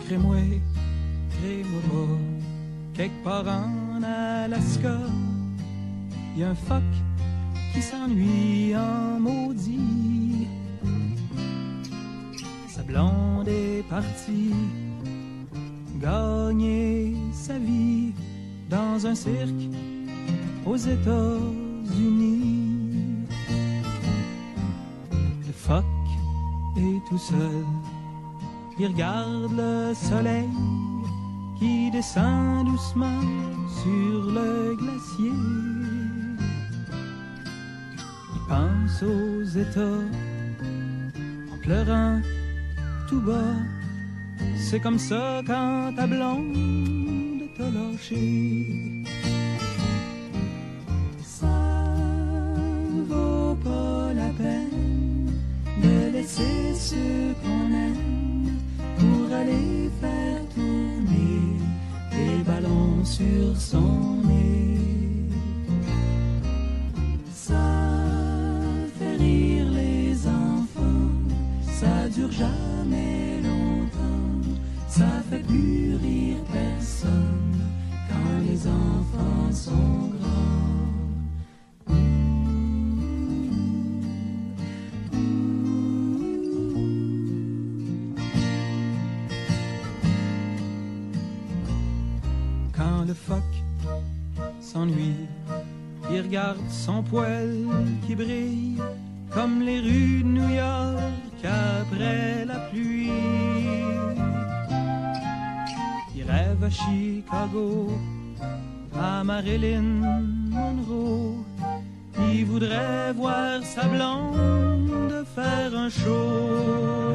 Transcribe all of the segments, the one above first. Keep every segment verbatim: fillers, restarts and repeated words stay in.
crée-moi, crée-moi pas. Quelque part en Alaska, y a un phoque qui s'ennuie en maudit. Sa blonde est partie gagner sa vie dans un cirque aux États-Unis. Le phoque est tout seul, il regarde le soleil qui descend doucement sur le glacier. Il pense aux États en pleurant tout bas. C'est comme ça quand ta blonde t'a lâché. Ça vaut pas la peine de laisser ceux qu'on aime pour aller faire tourner des ballons sur son nez. Ça fait rire les enfants, ça dure jamais longtemps, ça fait plus rire personne quand les enfants sont grands. Quand le phoque s'ennuie, il regarde son poil qui brille comme les rues de New York après la pluie. Il rêve à Chicago, à Marilyn Monroe. Il voudrait voir sa blonde faire un show.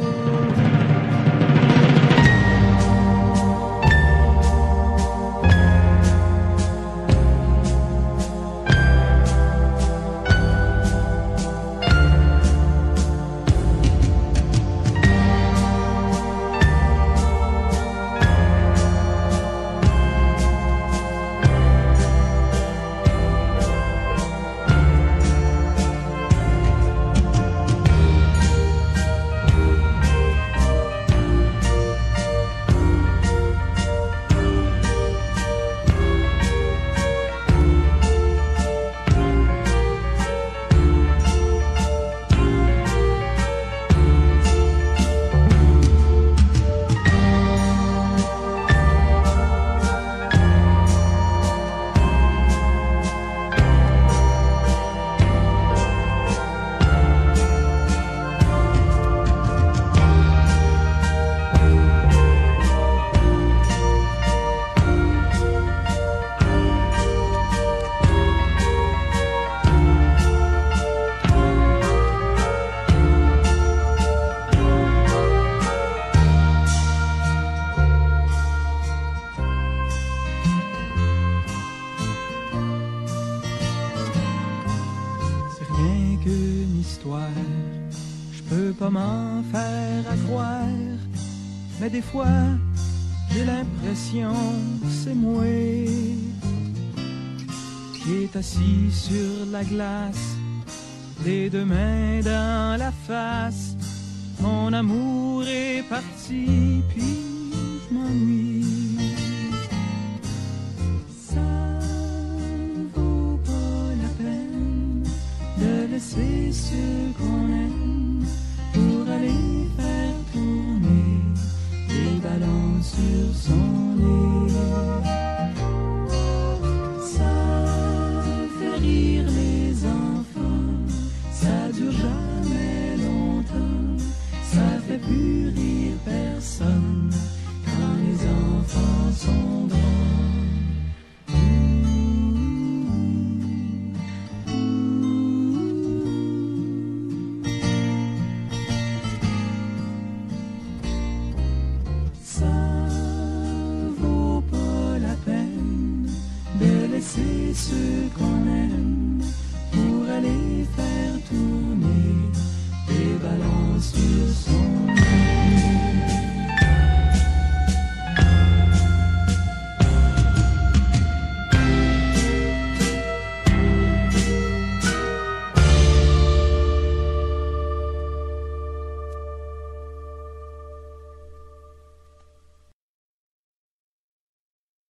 M'en faire à croire, mais des fois j'ai l'impression que c'est moi qui est assis sur la glace, les deux mains dans la face. Mon amour est parti, puis je m'ennuie. Ça vaut pas la peine de laisser ceux qu'on aime pour aller faire tourner des ballons sur son nez. Ça fait rire les enfants, ça dure jamais longtemps, ça fait plus rire personne quand les enfants sont grands. C'est ceux qu'on aime